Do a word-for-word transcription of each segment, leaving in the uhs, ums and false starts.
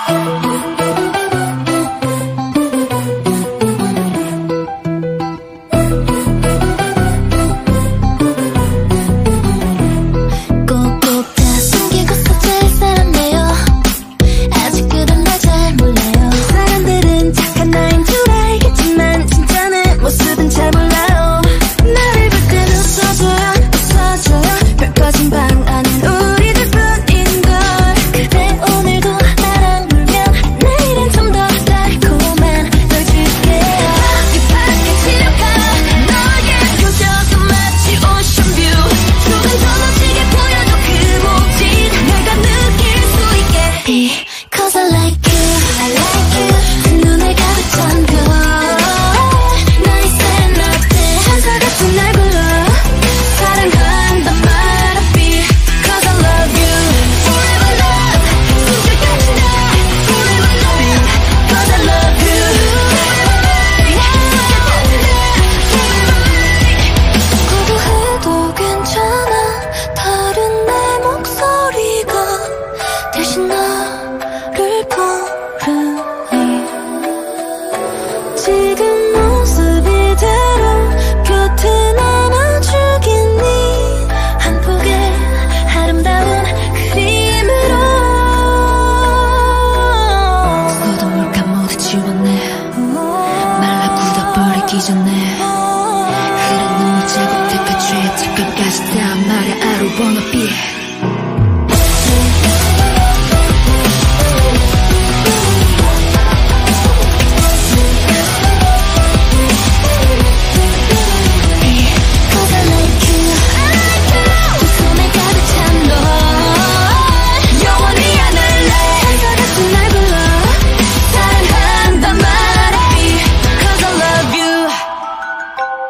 지금 모습 이대로 곁에 남아주겠니? 한 폭의 아름다운 그림으로. 서동물감 모두 지웠네. 말라 굳어버리기 전에 흐른 눈물 자국들 배출해 뒷감까지 다 말야 I don't wanna be.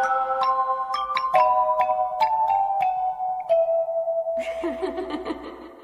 Ha ha ha ha.